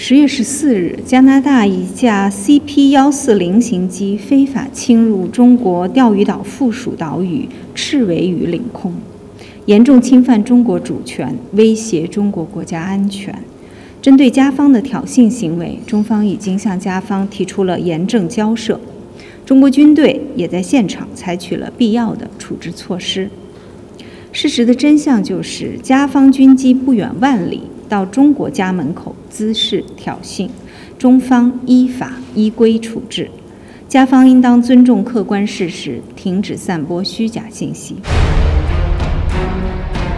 10月14日，加拿大一架 CP-140型机非法侵入中国钓鱼岛附属岛屿赤尾屿领空，严重侵犯中国主权，威胁中国国家安全。针对加方的挑衅行为，中方已经向加方提出了严正交涉，中国军队也在现场采取了必要的处置措施。事实的真相就是，加方军机不远万里到中国家门口滋事挑衅，中方依法依规处置。加方应当尊重客观事实，停止散播虚假信息。